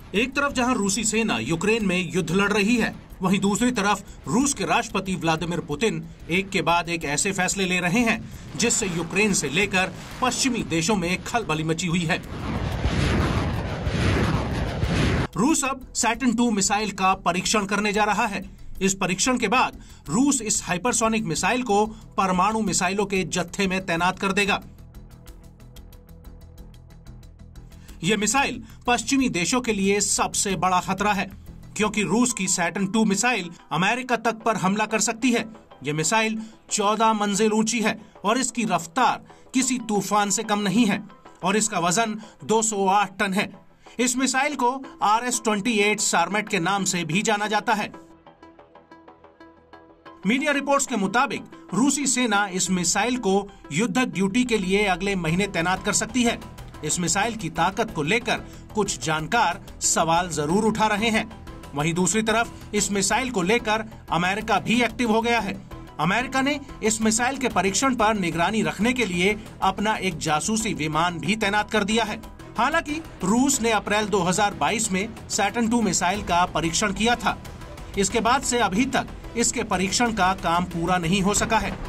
एक तरफ जहां रूसी सेना यूक्रेन में युद्ध लड़ रही है, वहीं दूसरी तरफ रूस के राष्ट्रपति व्लादिमीर पुतिन एक के बाद एक ऐसे फैसले ले रहे हैं जिससे यूक्रेन से लेकर पश्चिमी देशों में खलबली मची हुई है। रूस अब सैटर्न 2 मिसाइल का परीक्षण करने जा रहा है। इस परीक्षण के बाद रूस इस हाइपरसोनिक मिसाइल को परमाणु मिसाइलों के जत्थे में तैनात कर देगा। यह मिसाइल पश्चिमी देशों के लिए सबसे बड़ा खतरा है, क्योंकि रूस की सैटर्न 2 मिसाइल अमेरिका तक पर हमला कर सकती है। यह मिसाइल 14 मंजिल ऊंची है और इसकी रफ्तार किसी तूफान से कम नहीं है और इसका वजन 208 टन है। इस मिसाइल को RS-28 सारमेट के नाम से भी जाना जाता है। मीडिया रिपोर्ट्स के मुताबिक रूसी सेना इस मिसाइल को युद्धक ड्यूटी के लिए अगले महीने तैनात कर सकती है। इस मिसाइल की ताकत को लेकर कुछ जानकार सवाल जरूर उठा रहे हैं। वहीं दूसरी तरफ इस मिसाइल को लेकर अमेरिका भी एक्टिव हो गया है। अमेरिका ने इस मिसाइल के परीक्षण पर निगरानी रखने के लिए अपना एक जासूसी विमान भी तैनात कर दिया है। हालांकि रूस ने अप्रैल 2022 में सैटर्न 2 मिसाइल का परीक्षण किया था। इसके बाद से अभी तक इसके परीक्षण का काम पूरा नहीं हो सका है।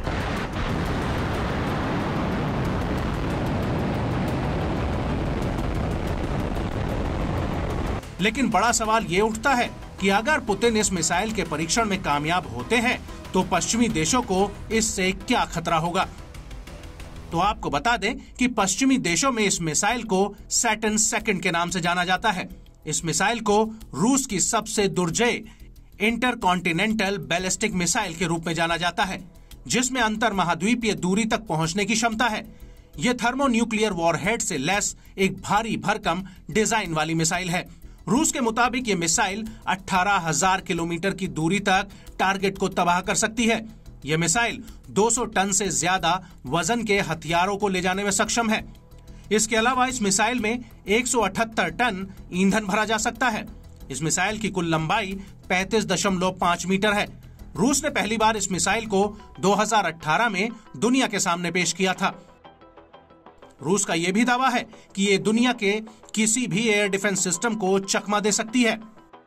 लेकिन बड़ा सवाल ये उठता है कि अगर पुतिन इस मिसाइल के परीक्षण में कामयाब होते हैं तो पश्चिमी देशों को इससे क्या खतरा होगा। तो आपको बता दें कि पश्चिमी देशों में इस मिसाइल को सैटर्न 2 के नाम से जाना जाता है। इस मिसाइल को रूस की सबसे दुर्जय इंटरकॉन्टिनेंटल बैलिस्टिक मिसाइल के रूप में जाना जाता है, जिसमें अंतर महाद्वीपीय दूरी तक पहुंचने की क्षमता है। यह थर्मोन्यूक्लियर वॉरहेड से लैस एक भारी भरकम डिजाइन वाली मिसाइल है। रूस के मुताबिक ये मिसाइल 18,000 किलोमीटर की दूरी तक टारगेट को तबाह कर सकती है। यह मिसाइल 200 टन से ज्यादा वजन के हथियारों को ले जाने में सक्षम है। इसके अलावा इस मिसाइल में 178 टन ईंधन भरा जा सकता है। इस मिसाइल की कुल लंबाई 35.5 मीटर है। रूस ने पहली बार इस मिसाइल को 2018 में दुनिया के सामने पेश किया था। रूस का यह भी दावा है कि ये दुनिया के किसी भी एयर डिफेंस सिस्टम को चकमा दे सकती है।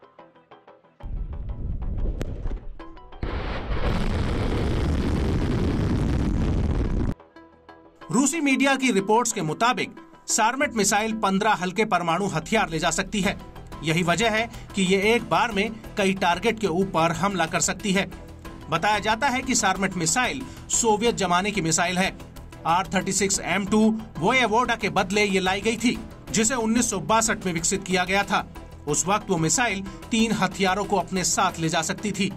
रूसी मीडिया की रिपोर्ट्स के मुताबिक सारमेट मिसाइल 15 हल्के परमाणु हथियार ले जा सकती है। यही वजह है कि ये एक बार में कई टारगेट के ऊपर हमला कर सकती है। बताया जाता है कि सारमेट मिसाइल सोवियत जमाने की मिसाइल है। R-36M2 वोयेवोडा के बदले ये लाई गई थी, जिसे 1962 में विकसित किया गया था। उस वक्त वो मिसाइल 3 हथियारों को अपने साथ ले जा सकती थी।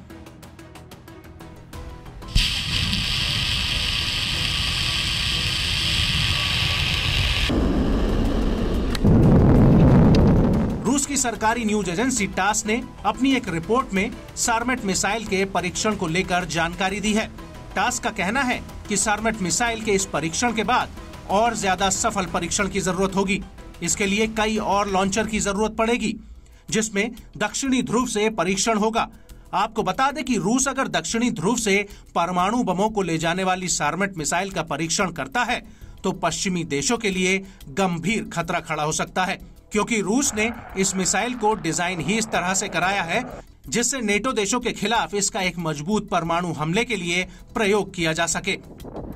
रूस की सरकारी न्यूज एजेंसी टास ने अपनी एक रिपोर्ट में सारमेट मिसाइल के परीक्षण को लेकर जानकारी दी है। टास का कहना है कि सारमेट मिसाइल के इस परीक्षण के बाद और ज्यादा सफल परीक्षण की जरूरत होगी। इसके लिए कई और लॉन्चर की जरूरत पड़ेगी, जिसमें दक्षिणी ध्रुव से परीक्षण होगा। आपको बता दें कि रूस अगर दक्षिणी ध्रुव से परमाणु बमों को ले जाने वाली सारमेट मिसाइल का परीक्षण करता है तो पश्चिमी देशों के लिए गंभीर खतरा खड़ा हो सकता है, क्योंकि रूस ने इस मिसाइल को डिजाइन ही इस तरह से कराया है जिससे नेटो देशों के खिलाफ इसका एक मजबूत परमाणु हमले के लिए प्रयोग किया जा सके।